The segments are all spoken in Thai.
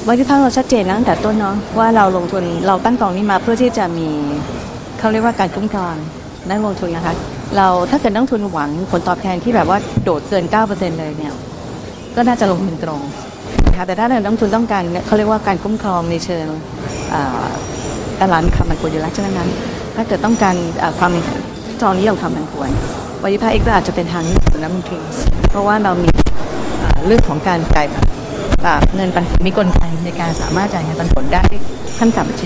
วันที่พักเราชัดเจนตั้งแต่ต้นเนาะว่าเราลงทุนเราตั้งกองนี้มาเพื่อที่จะมีเขาเรียกว่าการคุ้มครองนักลงทุนนะคะเราถ้าเกิดนักลงทุนหวังผลตอบแทนที่แบบว่าโดดเกิน 9% เลยเนี่ยก็น่าจะลงทุนตรงนะคะแต่ถ้านักลงทุนต้องการเขาเรียกว่าการคุ้มครองในเชิงตลาดมีความผันผวนอยู่แล้วฉะนั้นถ้าเกิดต้องการความทองนี้ยอมความผันผวนวันที่พักเองก็อาจจะเป็นทางสำนักลงทุนเพราะว่าเรามีเรื่องของการจ่ายเงินปันผลมีกลไกในการสามารถจ่ายเงินปันผลได้ขั้นต่ำเป็น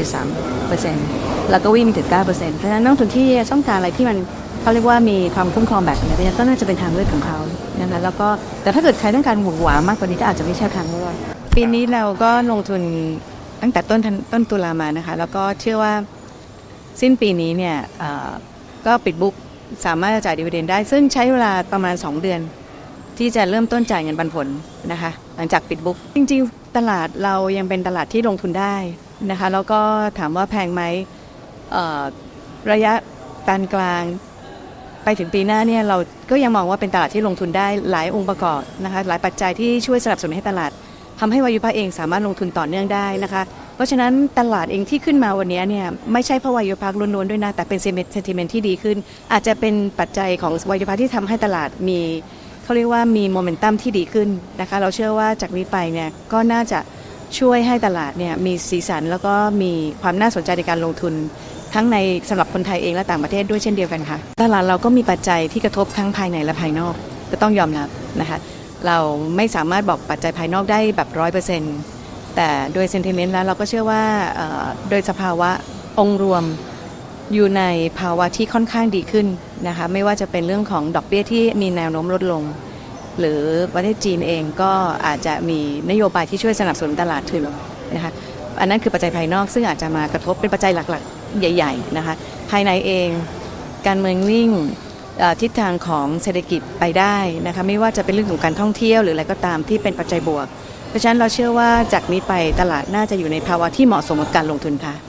3%แล้วก็วิ่งถึง 9% เพราะฉะนั้นนักลงทุนที่ต้องการอะไรที่มันเขาเรียกว่ามีความคุ้มครองแบบนี้ก็น่าจะเป็นทางเลือกของเขานะคะแล้วก็แต่ถ้าเกิดใครต้องการหวือหวามากกว่านี้ก็อาจจะไม่ใช่ทางเลือกปีนี้เราก็ลงทุนตั้งแต่ต้นตุลามานะคะแล้วก็เชื่อว่าสิ้นปีนี้เนี่ยก็ปิดบุ๊กสามารถจ่ายดิวิเดนด์ได้ซึ่งใช้เวลาประมาณ2เดือนที่จะเริ่มต้นจ่ายเงินปันผลนะคะหลังจากปิดบุ๊กจริงๆตลาดเรายังเป็นตลาดที่ลงทุนได้นะคะแล้วก็ถามว่าแพงไหมระยะปานกลางไปถึงปีหน้าเนี่ยเราก็ยังมองว่าเป็นตลาดที่ลงทุนได้หลายองค์ประกอบนะคะหลายปัจจัยที่ช่วยสนับสนุนให้ตลาดทำให้วายุพักเองสามารถลงทุนต่อเนื่องได้นะคะเพราะฉะนั้นตลาดเองที่ขึ้นมาวันนี้เนี่ยไม่ใช่เพราะวายุพักล้วนๆด้วยนะแต่เป็นเซนติเมนต์ที่ดีขึ้นอาจจะเป็นปัจจัยของวายุพักที่ทำให้ตลาดมีเขาเรียกว่ามีโมเมนตัมที่ดีขึ้นนะคะเราเชื่อว่าจากนี้ไปเนี่ยก็น่าจะช่วยให้ตลาดเนี่ยมีสีสันแล้วก็มีความน่าสนใจในการลงทุนทั้งในสำหรับคนไทยเองและต่างประเทศด้วยเช่นเดียวกันค่ะตลาดเราก็มีปัจจัยที่กระทบทั้งภายในและภายนอกก็ต้องยอมรับนะคะเราไม่สามารถบอกปัจจัยภายนอกได้แบบ 100% แต่โดยเซนติเมนต์แล้วเราก็เชื่อว่าโดยสภาวะองค์รวมอยู่ในภาวะที่ค่อนข้างดีขึ้นนะคะไม่ว่าจะเป็นเรื่องของดอกเบี้ยที่มีแนวโน้มลดลงหรือประเทศจีนเองก็อาจจะมีนโยบายที่ช่วยสนับสนุนตลาดทุนนะคะอันนั้นคือปัจจัยภายนอกซึ่งอาจจะมากระทบเป็นปัจจัยหลักๆใหญ่ๆนะคะภายในเองการเมืองนิ่งทิศทางของเศรษฐกิจไปได้นะคะไม่ว่าจะเป็นเรื่องของการท่องเที่ยวหรืออะไรก็ตามที่เป็นปัจจัยบวกเพราะฉะนั้นเราเชื่อว่าจากนี้ไปตลาดน่าจะอยู่ในภาวะที่เหมาะสมกับการลงทุนค่ะ